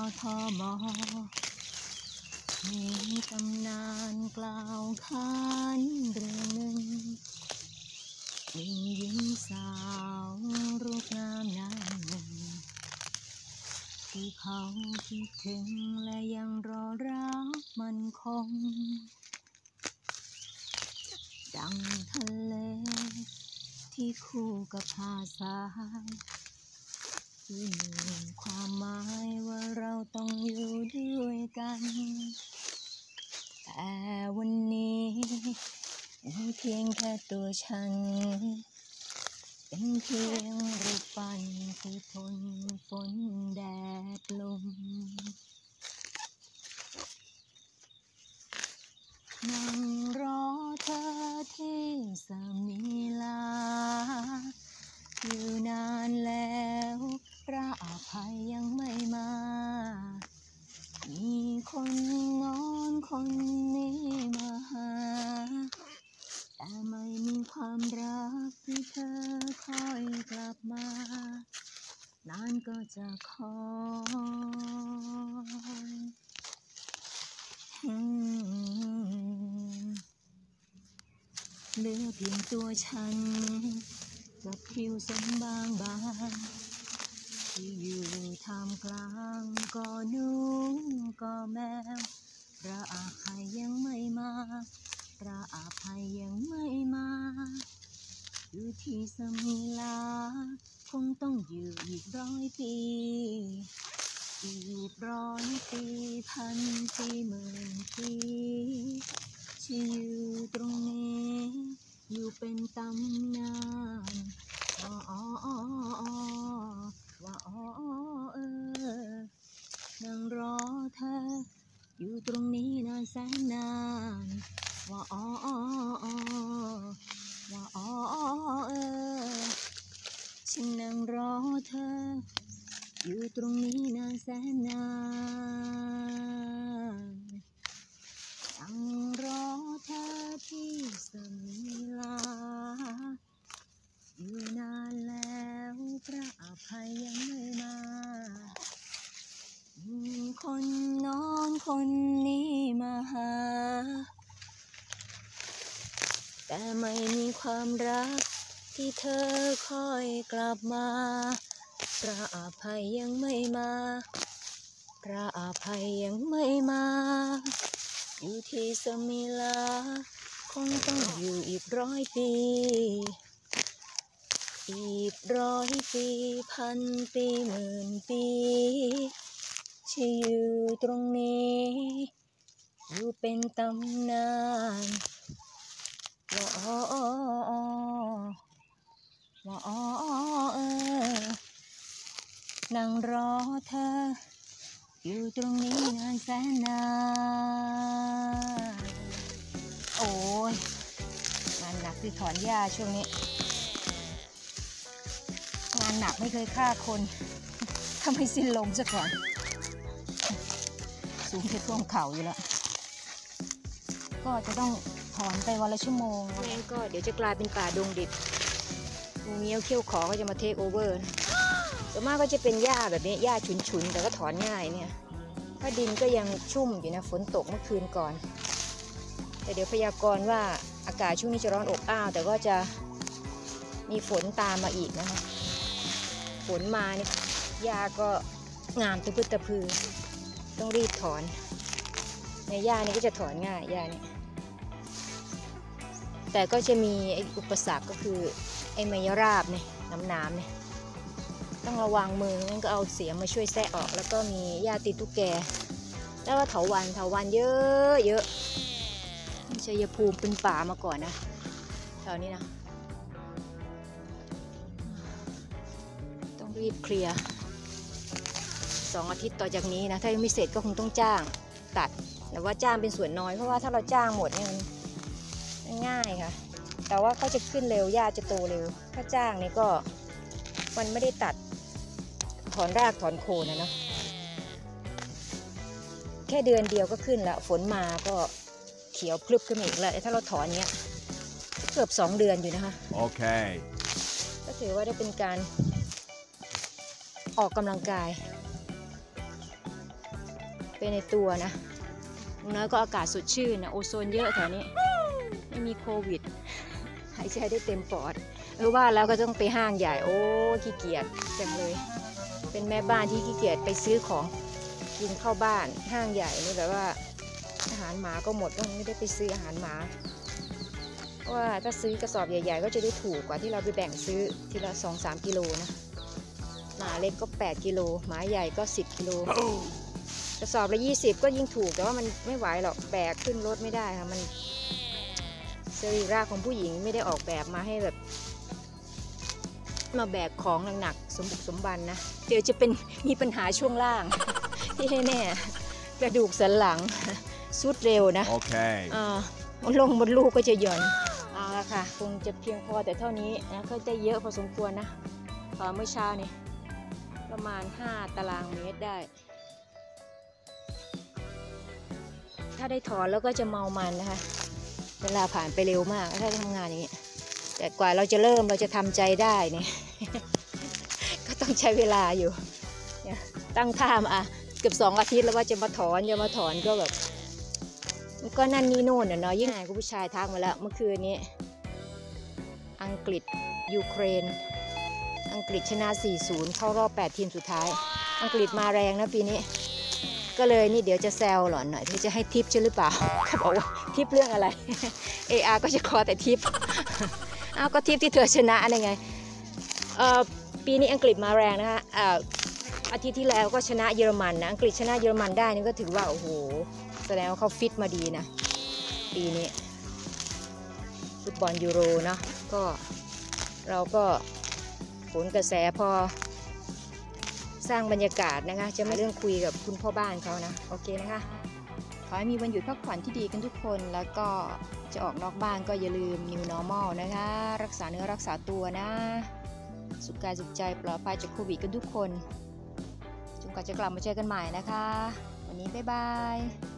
ทมมีตำนานกล่าวขานเรื่องหนึ่งหญิงสาวรูปงามนางหนึ่งที่เขาคิดถึงและยังรอรักมันคงดังทะเลที่คู่กับหาดทรายที่มีความหมายว่าเราต้องอยู่ด้วยกันแต่วันนี้เป็นเพียงแค่ตัวฉันเป็นเพียงรูปปั้นที่ทนฝนแดดลมนั่งรอเธอที่สมิลาอยู่นานแล้วพระอภัยยังไม่มามีคนโน้นคนนี้มาหาแต่ไม่มีความรักที่เธอคอยกลับมานานก็จะคอยเหลือเพียงตัวฉันกับผิวสมบางที่อยู่ท่ามกลางก็หนูก็แมวพระอภัยยังไม่มาพระอภัยยังไม่มาอยู่ที่สมิลาคงต้องอยู่อีก100 ปีอีก100 ปีพันปีหมื่นปีที่อยู่ตรงนี้อยู่เป็นตำนานนั่งรอเธออยู่ตรงนี้นานแสนนานฉันนั่งรอเธออยู่ตรงนี้นานแสนนานนั่งรอเธอที่สมิลาอยู่นานแล้วพระอภัยยังไม่มาคนโน้นคนนี้มาหาแต่ไม่มีความรักที่เธอคอยกลับมาพระอภัยยังไม่มาพระอภัยยังไม่มาอยู่ที่สมิลาคงต้องอยู่อีก100 ปีอีก100 ปีพันปีหมื่นปีที่อยู่ตรงนี้อยู่เป็นตำนานนั่งรอเธออยู่ตรงนี้นานแสนนานโอ้ยงานหนักคือถอนหญ้าช่วงนี้งานหนักไม่เคยฆ่าคนทำให้สิ้นลมซะก่อนสูงแค่ท่วมเข่าอยู่แล้วก็จะต้องถอนไปวันละชั่วโมงแล้วก็เดี๋ยวจะกลายเป็นป่าดงดิบงูเงี้ยวเขี้ยวขอก็จะมาเทคโอเวอร์ส่วนมากก็จะเป็นหญ้าแบบนี้หญ้าฉุนๆแต่ก็ถอนง่ายเนี่ยถ้าดินก็ยังชุ่มอยู่นะฝนตกเมื่อคืนก่อนแต่เดี๋ยวพยากรณ์ว่าอากาศช่วงนี้จะร้อนอบอ้าวแต่ก็จะมีฝนตามมาอีกนะคะฝนมานี่หญ้าก็งามตะพึดตะพือต้องรีบถอนในหญ้านี่ก็จะถอนง่ายหญ้านี่แต่ก็จะมีอุปสรรคก็คือไอ้ไมยราบเนี่ยน้ำเนี่ยต้องระวังมืองั้นก็เอาเสียมมาช่วยแซะออกแล้วก็มีหญ้าตีนตุ๊กแกแล้วก็เถาวัลย์เยอะชัยภูมิเป็นป่ามาก่อนนะแถวนี้นะต้องรีบเคลียร์2 อาทิตย์ต่อจากนี้นะถ้ายังไม่เสร็จก็คงต้องจ้างตัดแต่ว่าจ้างเป็นส่วนน้อยเพราะว่าถ้าเราจ้างหมดเนี่ยมันง่ายค่ะแต่ว่าเขาจะขึ้นเร็วหญ้าจะโตเร็วถ้าจ้างนี่ก็มันไม่ได้ตัดถอนรากถอนโคนนะแค่เดือนเดียวก็ขึ้นแล้วฝนมาก็เขียวพลึบขึ้นอีกแล้วถ้าเราถอนเนี้ยเกือบ2 เดือนอยู่นะคะโอเคก็ถือว่าได้เป็นการออกกำลังกายไปในตัวนะอย่างน้อยก็อากาศสดชื่นนะโอโซนเยอะแถวนี้ไม่มีโควิดหายใจได้เต็มปอดว่าแล้วก็ต้องไปห้างใหญ่โอ้ขี้เกียจจังเลยเป็นแม่บ้านที่ขี้เกียจไปซื้อของกินเข้าบ้านห้างใหญ่นี่แบบว่าอาหารหมาก็หมดก็ไม่ได้ไปซื้ออาหารหมาเพราะว่าถ้าซื้อกระสอบใหญ่ๆก็จะได้ถูกกว่าที่เราไปแบ่งซื้อทีละ 2-3 กิโลนะหมาเล็กก็8 กิโลหมาใหญ่ก็10 กิโลกระสอบละ20ก็ยิ่งถูกแต่ว่ามันไม่ไหวหรอกแบกขึ้นรถไม่ได้ค่ะมันสรีระของผู้หญิงไม่ได้ออกแบบมาให้แบบมาแบกของหนักๆสมบุกสมบันนะเดี๋ยวจะเป็นมีปัญหาช่วงล่าง ที่แน่ๆกระดูกสันหลังสุดเร็วนะโอเคมดลูกก็จะหย่อนเอาละค่ะคงจะเพียงพอแต่เท่านี้นะก็ได้เยอะพอสมควรนะเมื่อเช้านี่ประมาณ5 ตารางเมตรได้ถ้าได้ถอนแล้วก็จะเมามันนะคะเวลาผ่านไปเร็วมากถ้าทำงานอย่างนี้แต่กว่าเราจะทำใจได้เนี่ย ก็ต้องใช้เวลาอยู่ตั้งท่ามาเกือบ2 อาทิตย์แล้วว่าจะมาถอนก็แบบก็นั่นนี่โน่นเนาะยิ่งคุณผู้ชายทักมาแล้วเมื่อคืนนี้อังกฤษยูเครนอังกฤษชนะ 4-0 เข้ารอบ8 ทีมสุดท้ายอังกฤษมาแรงนะปีนี้ก็เลยนี่เดี๋ยวจะแซวหล่อนหน่อยที่จะให้ทิปใช่หรือเปล่าเขาบอกว่าทิปเรื่องอะไร AR ก็จะขอแต่ทิปอ้าวก็ทิปที่เธอชนะอะไรไงปีนี้อังกฤษมาแรงนะคะอาทิตย์ที่แล้วก็ชนะเยอรมันนะอังกฤษชนะเยอรมันได้นี่ก็ถือว่าโอ้โหแสดงว่าเขาฟิตมาดีนะปีนี้ฟุตบอลยูโรเนาะก็เราก็ผลกระแสพอสร้างบรรยากาศนะคะจะมาเรื่องคุยกับคุณพ่อบ้านเขานะโอเคนะคะขอให้มีวันหยุดพักผ่อนที่ดีกันทุกคนแล้วก็จะออกนอกบ้านก็อย่าลืม New Normal นะคะรักษาเนื้อรักษาตัวนะสุขกายสุขใจปลอดภัยจากโควิดกันทุกคนจนกว่าจะกลับมาเจอกันใหม่นะคะวันนี้บ๊ายบาย